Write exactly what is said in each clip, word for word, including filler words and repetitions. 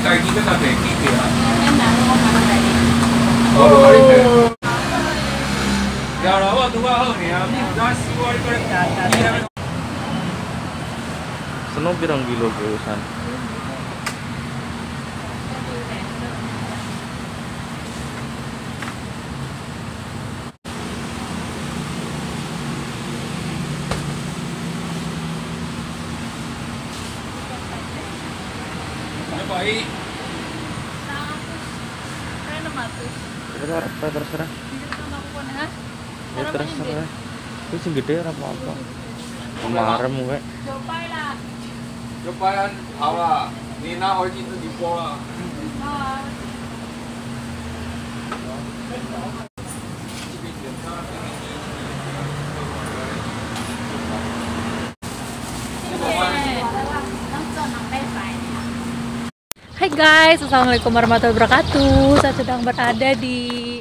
kayak gitu tapi gitu ya. Enak, mau makan tadi. Oh. Ya Allah, tuh wow nih, ini nasi goreng goreng. Seneng pirang kilo kusan. Baik. Saya enam ratus. Terserah, terserah. Ya terserah. Itu sing gede ora apa-apa. Kemarem kowe. Jopai lah. Cobain awak. Nina hoji itu di pola. Hai guys, assalamualaikum warahmatullahi wabarakatuh. Saya sedang berada di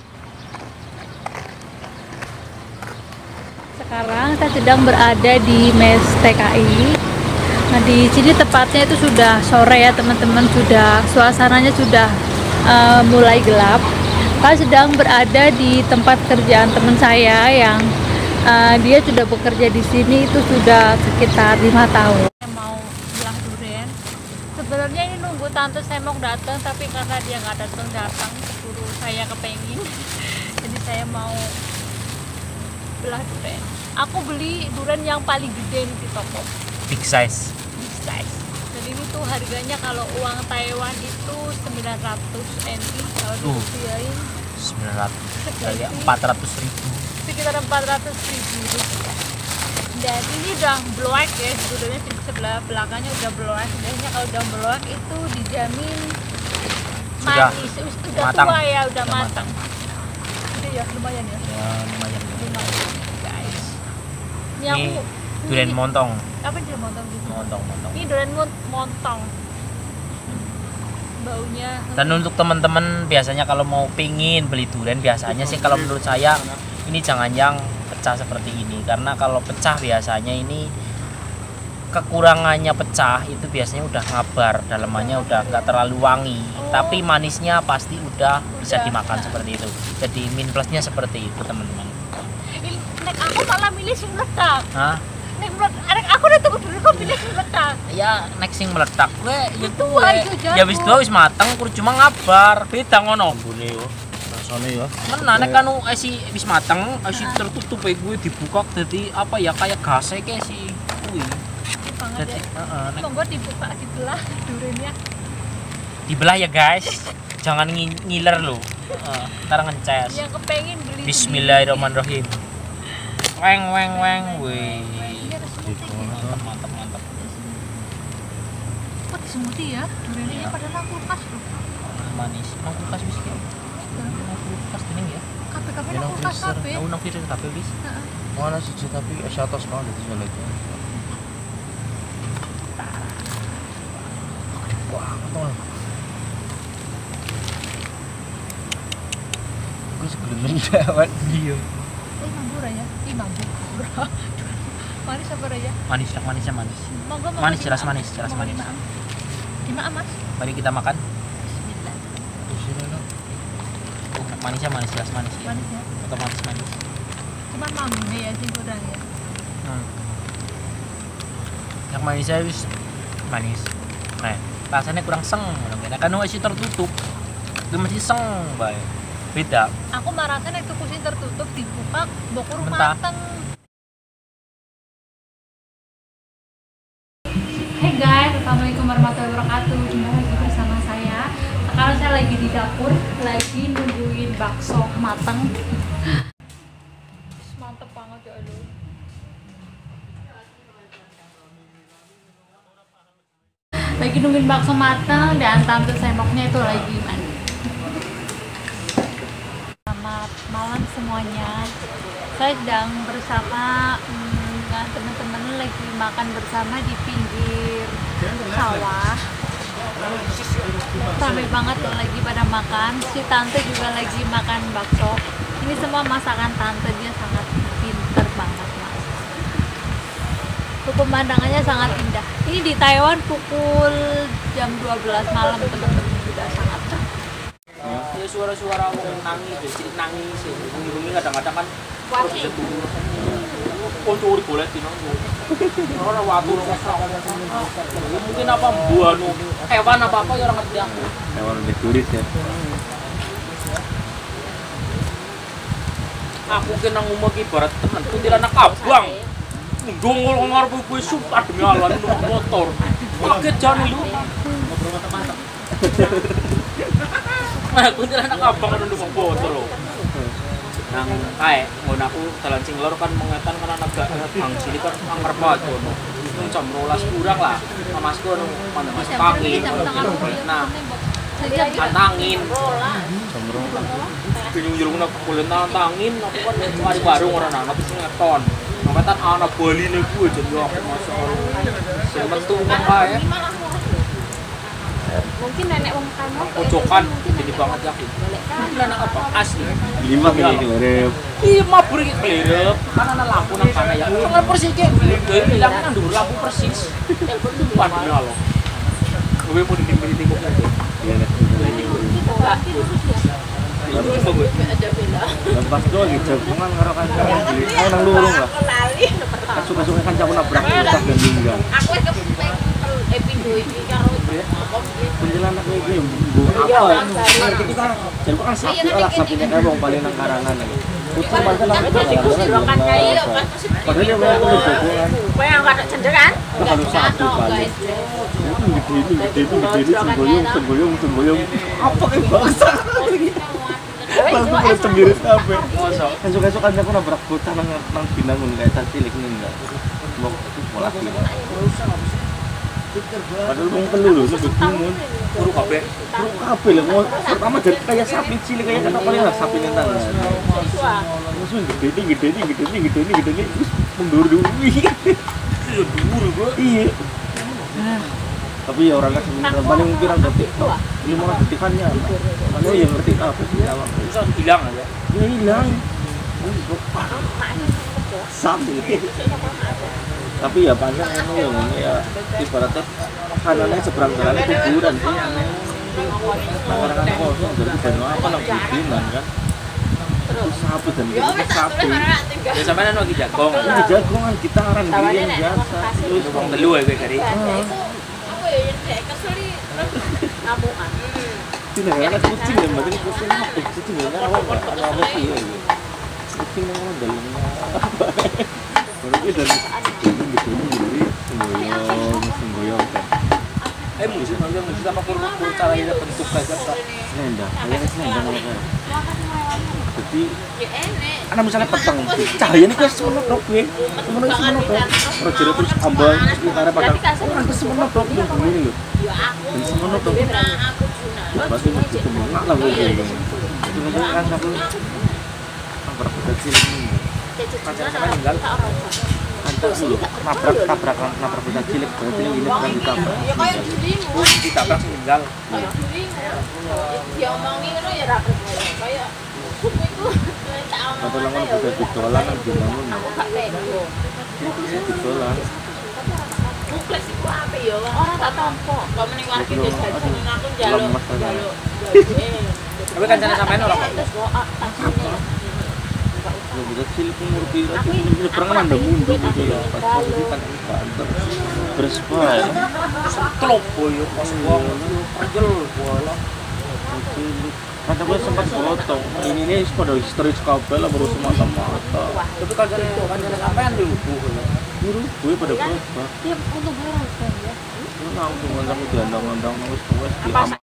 sekarang saya sedang berada di Mes T K I. Nah, di sini tepatnya itu sudah sore ya teman-teman, sudah suasananya sudah uh, mulai gelap. Saya sedang berada di tempat kerjaan teman saya yang uh, dia sudah bekerja di sini itu sudah sekitar lima tahun. Mau belah durian. Sebenarnya ini nunggu tante Semok datang, tapi karena dia nggak datang datang, keburu saya kepengin. Jadi saya mau belah durian. Aku beli durian yang paling gede di toko. Big size. Big size. Jadi ini tuh harganya kalau uang Taiwan itu sembilan ratus N T, kalau dirupiahin sembilan ratus kali empat ratus ribu. Sekitar empat ratus ribu rupiah. Dan ini udah bloek ya, duriannya di sebelah belakangnya udah bloek. Biasanya kalau udah bloek itu dijamin Sudah manis, udah matang. tua ya, udah, Udah matang. Jadi ya lumayan ya. Ya lumayan. Lumayan guys. Ini, Ini aku durian ini- montong. Apa dia montong gitu? Montong, montong. Ini durian mon- montong. Baunya. Dan untuk teman-teman biasanya kalau mau pingin beli durian, biasanya sih kalau menurut saya ini jangan yang pecah seperti ini, karena kalau pecah biasanya ini kekurangannya pecah itu biasanya udah ngabar, dalamannya udah nggak terlalu wangi, Oh. tapi manisnya pasti udah bisa Udah. dimakan seperti itu. Jadi min plusnya seperti itu teman-teman. Ini nek aku malah milih sing meledak. Hah? Nek meledak, nek aku udah tunggu dulu kok pilih sing meledak. Ya next sing meledak we ya Itu we. aja jatuh. Ya wis dua wis mateng kur cuma ngabar. Beda ngono bune yo. Rasane ya. Menan nek kanu isi wis mateng, isi tertutup e kuwi dibuka dadi apa ya kayak gase ke si kuwi. Banget Jadi, ya. heeh, nek Monggo dibuka dibelah duriannya. dibelah ya guys. Jangan ngi- ngiler lo. Heeh, ntar ngences. Yang kepengin beli. Bismillahirrahmanirrahim. Weng weng weng wih. Ini ada smoothie. Mantap mantap mantap. Kok di smoothie ya? Duriannya padahal aku kulkas loh. Manis. Nang kulkas wis ki. Nang kulkas dening ya. Kafe-kafe Ya, nang nang kulkas freezer. kafe. Aku nang freezer kabeh wis. Heeh. Mana siji tapi es atas mau di sana itu. Wah, betul. Gue segelem dawet. Iya. Eh, mambu ya? Ih, mambu. Manis apa ya? Manis, nak manisnya manis. Monggo monggo. Manis, di jelas maam. manis, jelas Monggo manis. di maam. Di maam, Mas. Mari kita makan. Bismillah. Di sini no. Oh, nak manisnya manis, jelas manis. Ya. Manis ya. Otomatis manis. Cuma mambu ya sih kurang ya. Hmm. Yang manisnya wis manis. Nah, rasanya kurang seng. Nah, kan masih tertutup. Itu masih seng, bae. Beda. Aku marakan itu kusin tertutup dibuka bokur Mentah. mateng. Hey guys, assalamualaikum warahmatullahi wabarakatuh. Jumpa lagi bersama saya. Sekarang saya lagi di dapur, lagi nungguin bakso mateng. Mantep banget ya lu. Lagi nungguin bakso mateng dan tante semoknya itu lagi mandi. Selamat malam semuanya. Saya sedang bersama hmm, dengan teman-teman lagi makan bersama di pinggir sawah. Ramai banget tuh lagi pada makan. Si tante juga lagi makan bakso. Ini semua masakan tante, dia sangat pinter banget mas. pemandangannya sangat indah. Ini di Taiwan pukul jam dua belas malam teman-teman, sudah sangat cantik. Ya suara-suara wong nangis, jadi nangis sih. Bunyi-bunyi kadang-kadang kan terus bisa turun. Konco uri boleh dino. Ora watu ora mungkin apa buanu hewan apa-apa ya orang ngerti aku. Hewan lebih turis ya. Aku kena ngomong ibarat temen kuntilanak abang. Ndongol ngarep kowe sumpah demi Allah numpak motor. Kaget jane lu. Ngobrol mantap-mantap. Nah, kuntilanak abang kan numpak motor lho. Nang kae ngono aku dalan sing lor kan mengetan kan anak gak bang sini kan ngarep banget ngono. Jam dua belas kurang lah. Masku nu mana mas angin. Nah, tantangin. Jam berapa? Pinjung-pinjung nak kulit tantangin aku kan mari warung orang anak terus ngeton. Ngatan anak Bali nih gue jadi aku masuk saya metu kae. Mungkin nenek wong kamu Pojokan jadi banget yakin. Kuntilanak apa asli. Lima kali kelerep. Iya mabur iki klerep. Kan ana lampu nang kana ya. Kan persis iki. Dewe bilang kan ndur lampu persis. Telepon depan lho. Kowe mau ditimbali kok aja. Iya nek. Lepas doang gitu, jagungan karo kancaku beli. Ayo nang lurung lah. Kan suka-suka kancaku nabrak bocah dan meninggal. Aku wis kepeng epindo iki karo Kuntilanak iki mbu apa? Ngerti kita. Jadi kan sapi lah sapinya kayak wong paling nang karangan. Putus mantan nang karangan. Padahal dia mau kulit jagungan. kowe yang kada cender kan? Kalau sapi paling. Itu gede itu gede itu gede itu semboyong semboyong semboyong. Apa kayak bangsa? Langsung mulai cembirit kabeh. Mosok. Esok-esok kan aku nabrak bocah nang nang binangun kayak tas cilik nih enggak. Mau mau lagi. Padahal wong telu lho sebut bingung. Turu kabeh. Terus kabeh lho mau pertama jadi kayak sapi cilik kayak kata paling lah sapi nentang. Langsung gede ini gede ini gede ini gede ini gede ini terus mundur dulu. Iya dhuwur bro. Iya. Tapi ya orang kasih paling pirang detik tok. lima ratus detikannya. Makanya yang ngerti apa sih awak. Bisa hilang aja. Ya hilang. Sapi. Tapi ya panjang ini ya, ini ya ibaratnya kanannya seberang jalan kuburan sih. Nah, kadang-kadang kosong dari banyak apa lah bimbingan kan. Terus sapi dan itu sapi. Ya sampean lagi jagong. Ini jagongan kita aran diri yang biasa. Terus Wong telu ya kowe kari. Aku ya nek keseli ngamukan. Ini kan kucing dan berarti kucing apa? Kucing ya kan apa? Ada apa sih ya? Kucing yang mana dalamnya? Berarti dari ini gitu ini semboyong semboyong kan. Eh musuh aja musuh apa kur-kur cara ini bentuk aja tak. Selendang, kayaknya selendang apa kan? Jadi Ya enek. anak misalnya petang, cahayanya kan semenok dok gue, semenok semenok dok. Roger terus ambang, terus kita pada orang itu semenok dok yang begini loh. Ya aku. Dan semenok dok. Nah, aku Juna. Pasti mesti kemenang lah gue gitu. Itu kan aku apa kecil ini. Kancane sampean tinggal. Antar dulu, nabrak nabrak nabrak bocah cilik, bocah cilik ini bukan ditabrak. Ya kaya dirimu. Ditabrak tinggal. Kaya dirimu. Diomongi ngono ya ra percaya. Kaya buku itu tak omong. Atau langan bocah didolan kan dibangun. Aku gak tega. Didolan. Bukles iku apa ya? Ora tak tampa. Kok mending warga desa jeneng aku njaluk. Lemes kan. Njaluk. Tapi kancane sampean ora kok. Terus kok tasine. Kalau bocah cilik umur pira tuh ini pernah ada mundur gitu ya. Pas itu kan antar terus bae. Klop boyo pas wong pegel bola. Cilik. Kata gue sempat potong. Ini nih pada histeris kabel lah baru semata-mata. Tapi kancane kancane sampean dulu Bu. Guru gue pada berubah. Ya untuk bayar kan ya. Langsung ngundang diandang-andang wis wis di